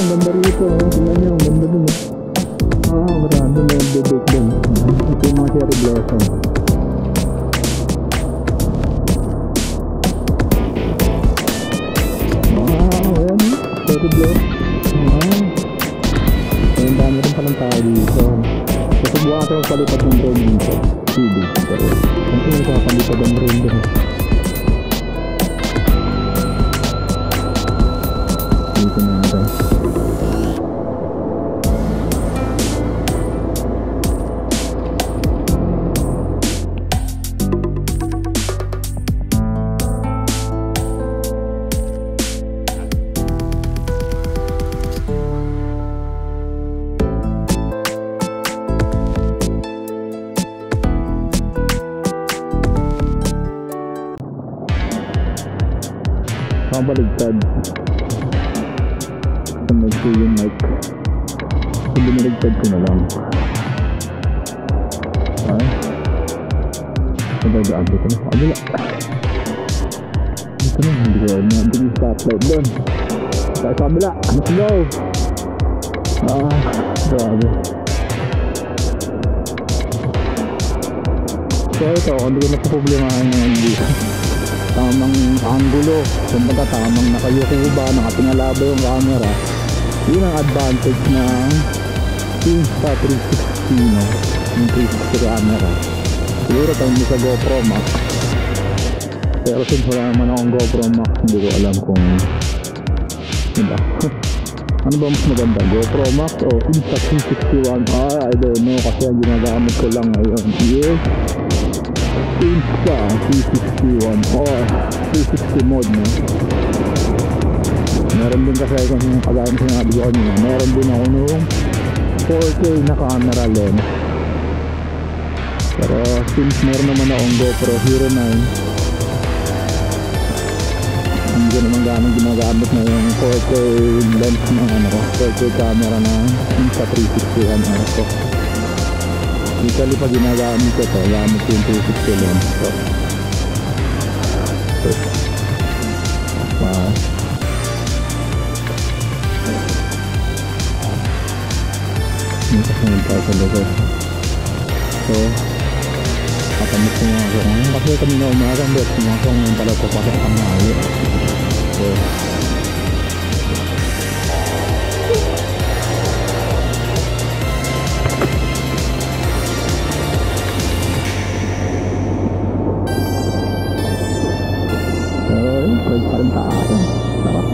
ang ganda rito. Tingnan nyo, ang ganda dun. Marami na yung bebek dun. Ito yung mga cherry blossom. Ayan, cherry blossom. Ang dami rin palang tao dito. Kasi buwan natin magpalipad ng drone dito. CD. Pero, ang tingin ko kapalipad ng drone dito. Dito na natin. Baligtad sa mag-2 yung mic, so biniligtad ko na lang. Nagagaan dito na kabila. Dito na, hindi ko alam na yung stoplight doon. Tayo sa kabila, let's go. Grabe. So ito, hindi ko napaproblemahan yung dito. Tamang angulo, kumbaga tamang nakayukuba, nakatingalaba yung camera. Yun ang advantage ng Insta360, no? Yung 360 camera. Siguro tayo mo sa GoPro Max, pero since wala naman akong GoPro Max, hindi ko alam kung diba? Ano ba mas maganda, GoPro Max o Insta360 One? I don't know, kasi ang ginagamit ko lang ngayon is Insta360 or 360 mode, no? Meron din kasi kung kagaya ng sinabi ko kanina, meron din ako nung 4K na camera lens. Pero since meron naman akong GoPro Hero 9, hindi ko naman ganang ginagamit na yung 4K lens ng 4K camera ng Insta360 One ko. Usually pag ginagamit ko ito, gamit ko yung 360 lens. Wow. Hindi kasi nagtayo sa lugar. So, katamit ko mga ako. Kasi kanina umagang bet, mga ngayon pala ko pasok ang mahali. So, pwede pa rin tayo. Sarap.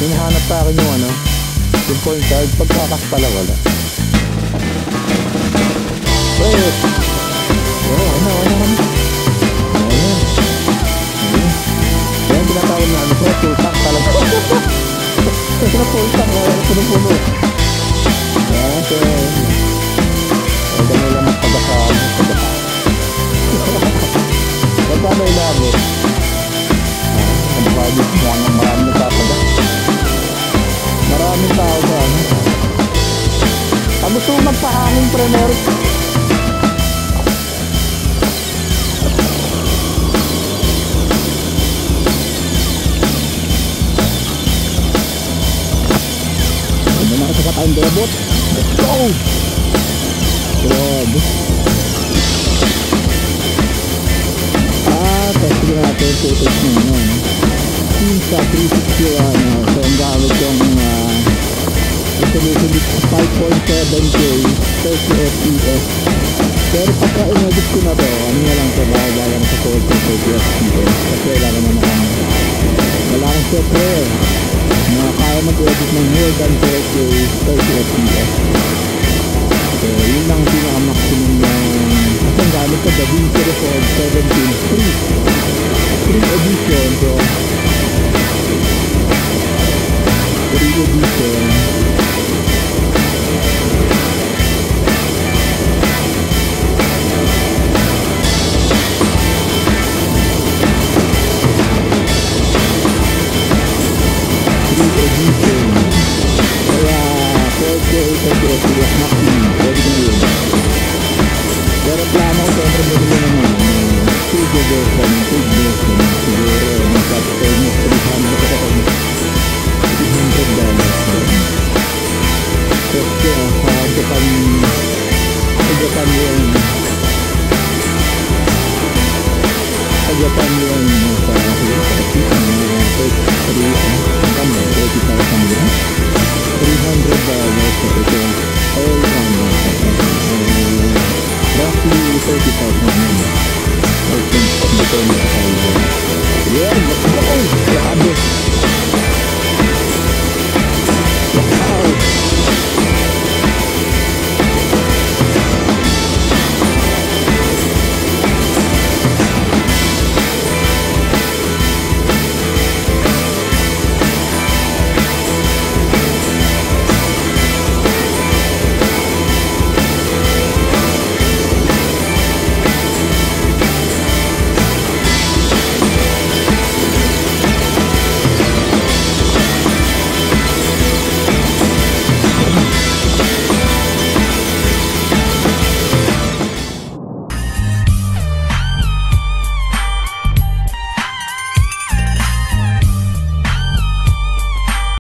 hinahanap sa akin yung ano, yung point card, pagkakas pala wala. Wait! Ano kami? Ayan. Ayan, tinatawag na ano, full tank talaga. Full tank, wala na puno-puno. Ayan, so, ay ganun lang magpagkakaan, magkano ilabot? Ang budget mo, maraming nagpapaga. Maraming tao sa ano. Ang gusto mo magpahangin premier. Ano na kasi tayong debot? Let's go! Grabe. Testing natin footage nyo ano. Pinsa 360 ano. So ang gamit yung resolution dito 5.7K 30 FPS. Pero pagka in-edit ko na to, ano na lang ito, bahala lang sa 40 FPS. Kasi wala naman wala akong software na kaya mag-edit ng more than 4K 30 FPS. So yun lang pinaka-maximum na kasi ang gamit ko DaVinci Resolve 17 free edition. So free edition. Kaya 4K 30 FPS maximum pwede na yun. Pero plano ko siyempre bumili naman studio version, big version siguro mag-capture mo $300 kasi sa Japan yun sa roughly 30,000 I think. Yeah, let's go! Grabe!